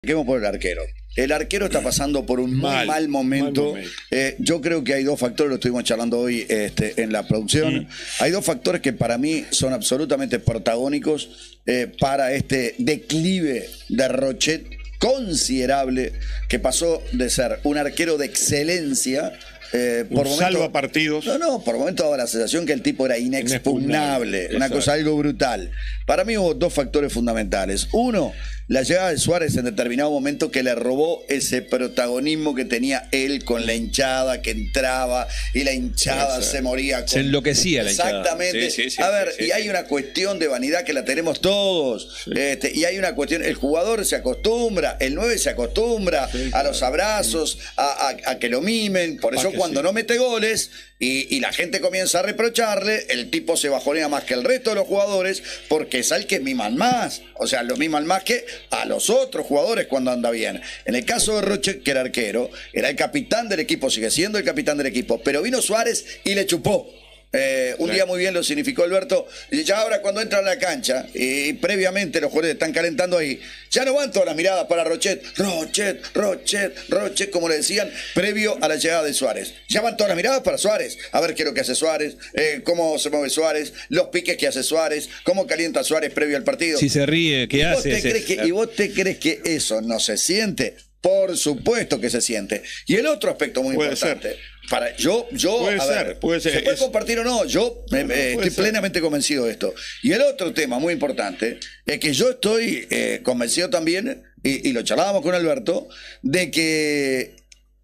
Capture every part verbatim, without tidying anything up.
Arranquemos por el arquero. El arquero está pasando por un mal, muy mal momento. Mal momento. Eh, yo creo que hay dos factores, lo estuvimos charlando hoy este, en la producción. Mm. Hay dos factores que para mí son absolutamente protagónicos eh, para este declive de Rochet considerable, que pasó de ser un arquero de excelencia. Eh, por un momento, salva partidos. No, no, por momento daba la sensación que el tipo era inexpugnable, inexpugnable. Una cosa algo brutal. Para mí hubo dos factores fundamentales. Uno, la llegada de Suárez en determinado momento que le robó ese protagonismo que tenía él con la hinchada que entraba y la hinchada se moría. Con... Se enloquecía la hinchada. Exactamente. Sí, sí, sí, a ver, sí, y sí, hay sí. una cuestión de vanidad que la tenemos todos. Sí. Este, y hay una cuestión, el jugador se acostumbra, el nueve se acostumbra sí, a los abrazos, sí. a, a, a que lo mimen. Por eso cuando sí. no mete goles y, y la gente comienza a reprocharle, el tipo se bajonea más que el resto de los jugadores porque es al que miman más. O sea, lo miman más que a los otros jugadores cuando anda bien. En el caso de Rochet, que era arquero, era el capitán del equipo, sigue siendo el capitán del equipo, pero vino Suárez y le chupó. Eh, un día muy bien lo significó Alberto. Y ya ahora cuando entra a la cancha y previamente los jugadores están calentando ahí, ya no van todas las miradas para Rochet, Rochet, Rochet, Rochet, como le decían, previo a la llegada de Suárez. Ya van todas las miradas para Suárez. A ver qué es lo que hace Suárez, eh, cómo se mueve Suárez, los piques que hace Suárez, cómo calienta Suárez previo al partido. Si se ríe, ¿qué hace? Te crees que, ¿Y vos te crees que eso no se siente? Por supuesto que se siente. Y el otro aspecto muy puede importante. Ser. Para yo, yo, puede a ser, ver, puede ser. ¿se puede es... compartir o no? Yo no, no, eh, estoy ser. plenamente convencido de esto. Y el otro tema muy importante es que yo estoy eh, convencido también, y, y lo charlábamos con Alberto, de que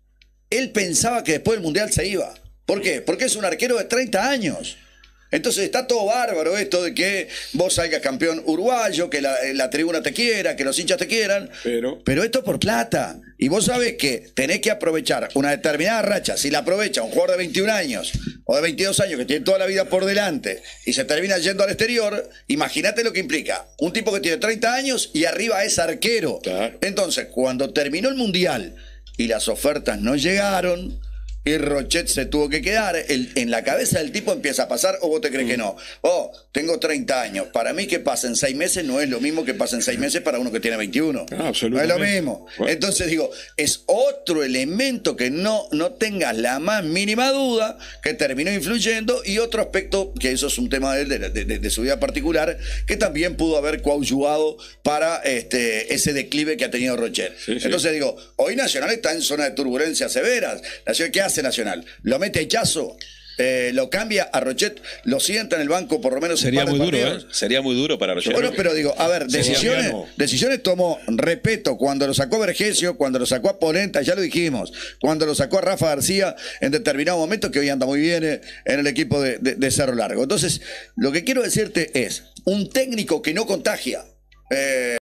él pensaba que después del Mundial se iba. ¿Por qué? Porque es un arquero de treinta años. Entonces está todo bárbaro esto de que vos salgas campeón uruguayo, que la, la tribuna te quiera, que los hinchas te quieran, pero... pero esto por plata. Y vos sabés que tenés que aprovechar una determinada racha. Si la aprovecha un jugador de veintiún años o de veintidós años que tiene toda la vida por delante y se termina yendo al exterior, imagínate lo que implica. Un tipo que tiene treinta años y arriba es arquero. Claro. Entonces, cuando terminó el Mundial y las ofertas no llegaron... y Rochet se tuvo que quedar, el, en la cabeza del tipo empieza a pasar, o vos te crees mm. que no. Oh, tengo treinta años. Para mí que pasen seis meses no es lo mismo que pasen seis meses para uno que tiene veintiuno. No, no es lo mismo. Bueno. Entonces digo, es otro elemento que no, no tengas la más mínima duda que terminó influyendo, y otro aspecto, que eso es un tema de, de, de, de su vida particular, que también pudo haber coadyuvado para este, ese declive que ha tenido Rochet. Sí, Entonces sí. digo, hoy Nacional está en zona de turbulencias severas. Nacional, ¿qué hace Nacional? Lo mete a Hichazo, eh, lo cambia a Rochet, lo sienta en el banco por lo menos. Sería muy duro, ¿eh? Sería muy duro para Rochet. Bueno, pero digo, a ver, decisiones, decisiones tomó, repito, cuando lo sacó Vergesio, cuando lo sacó a Polenta, ya lo dijimos, cuando lo sacó a Rafa García en determinado momento, que hoy anda muy bien eh, en el equipo de, de, de Cerro Largo. Entonces, lo que quiero decirte es, un técnico que no contagia. Eh,